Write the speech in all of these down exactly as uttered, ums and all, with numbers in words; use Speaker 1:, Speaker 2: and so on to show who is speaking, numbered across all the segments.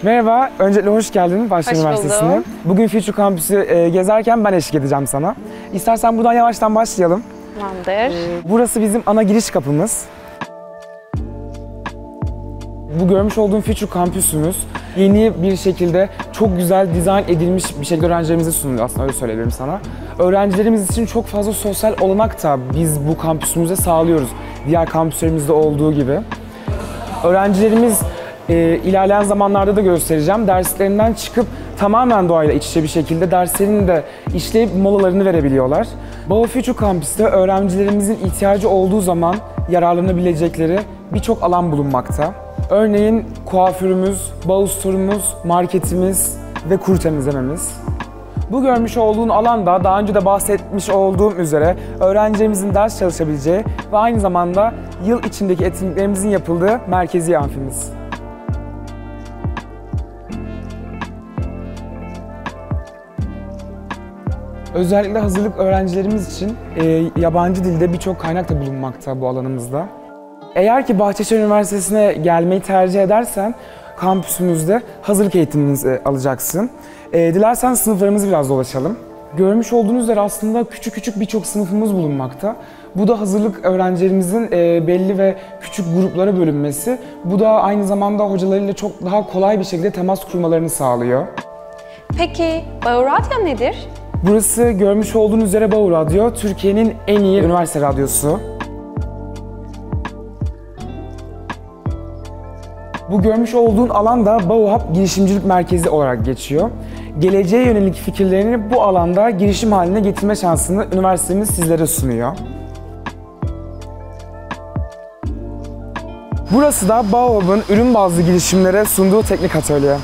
Speaker 1: Merhaba, öncelikle hoş geldin Bahçeşehir Üniversitesi'ne. Bugün Future Campus'u e, gezerken ben eşlik edeceğim sana. İstersen buradan yavaştan başlayalım.
Speaker 2: Tamamdır.
Speaker 1: E, burası bizim ana giriş kapımız. Bu görmüş olduğun Future Campus'umuz yeni bir şekilde çok güzel dizayn edilmiş bir şekilde öğrencilerimize sunuluyor, aslında öyle söyleyebilirim sana. Öğrencilerimiz için çok fazla sosyal olanak da biz bu kampüsümüzde sağlıyoruz. Diğer kampüslerimizde olduğu gibi. Öğrencilerimiz e, ilerleyen zamanlarda da göstereceğim. Derslerinden çıkıp tamamen doğayla iç içe bir şekilde derslerini de işleyip molalarını verebiliyorlar. Bau Future Campus'ta öğrencilerimizin ihtiyacı olduğu zaman yararlanabilecekleri birçok alan bulunmakta. Örneğin kuaförümüz, Bau Store'umuz, marketimiz ve kuru temizlememiz. Bu görmüş olduğun alanda daha önce de bahsetmiş olduğum üzere öğrencilerimizin ders çalışabileceği ve aynı zamanda yıl içindeki etkinliklerimizin yapıldığı merkezi amfimiz. Özellikle hazırlık öğrencilerimiz için e, yabancı dilde birçok kaynak da bulunmakta bu alanımızda. Eğer ki Bahçeşehir Üniversitesi'ne gelmeyi tercih edersen kampüsümüzde hazırlık eğitimimizi alacaksın. E, dilersen sınıflarımızı biraz dolaşalım. Görmüş olduğunuz üzere aslında küçük küçük birçok sınıfımız bulunmakta. Bu da hazırlık öğrencilerimizin e, belli ve küçük gruplara bölünmesi. Bu da aynı zamanda hocalarıyla çok daha kolay bir şekilde temas kurmalarını sağlıyor.
Speaker 2: Peki Bau Radyo nedir?
Speaker 1: Burası görmüş olduğunuz üzere Bau Radyo, Türkiye'nin en iyi üniversite radyosu. Bu görmüş olduğun alan da Bau Hub Girişimcilik Merkezi olarak geçiyor. Geleceğe yönelik fikirlerini bu alanda girişim haline getirme şansını üniversitemiz sizlere sunuyor. Burası da Bau Hub'ın ürün bazlı girişimlere sunduğu teknik atölye.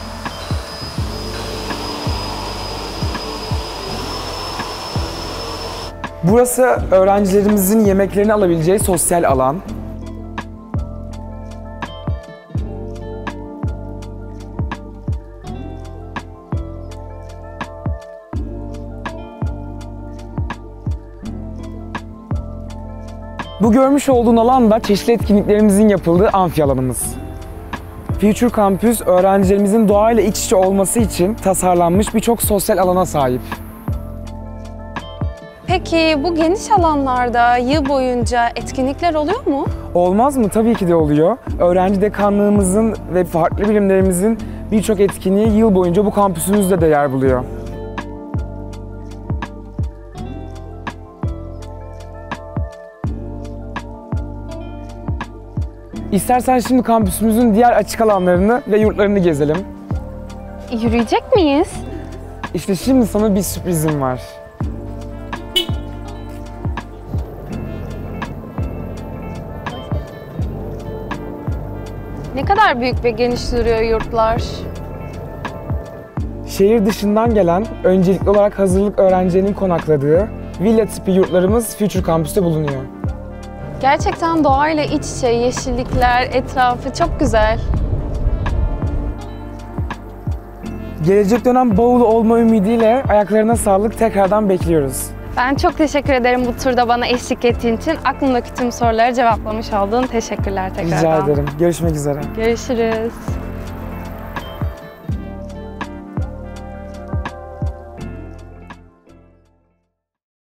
Speaker 1: Burası öğrencilerimizin yemeklerini alabileceği sosyal alan. Bu görmüş olduğun alan da çeşitli etkinliklerimizin yapıldığı amfi alanımız. Future Campus, öğrencilerimizin doğayla iç içe olması için tasarlanmış birçok sosyal alana sahip.
Speaker 2: Peki bu geniş alanlarda yıl boyunca etkinlikler oluyor mu?
Speaker 1: Olmaz mı? Tabii ki de oluyor. Öğrenci dekanlığımızın ve farklı birimlerimizin birçok etkinliği yıl boyunca bu kampüsümüzde de yer buluyor. İstersen şimdi kampüsümüzün diğer açık alanlarını ve yurtlarını gezelim.
Speaker 2: Yürüyecek miyiz?
Speaker 1: İşte şimdi sana bir sürprizim var.
Speaker 2: Ne kadar büyük ve geniş duruyor yurtlar.
Speaker 1: Şehir dışından gelen, öncelikli olarak hazırlık öğrencilerinin konakladığı villa tipi yurtlarımız Future Campus'ta bulunuyor.
Speaker 2: Gerçekten doğayla iç içe, yeşillikler, etrafı çok güzel.
Speaker 1: Gelecek dönem Baulu olma ümidiyle ayaklarına sağlık, tekrardan bekliyoruz.
Speaker 2: Ben çok teşekkür ederim bu turda bana eşlik ettiğin için. Aklımdaki tüm soruları cevaplamış oldun. Teşekkürler tekrardan.
Speaker 1: Rica ederim. Görüşmek üzere.
Speaker 2: Görüşürüz.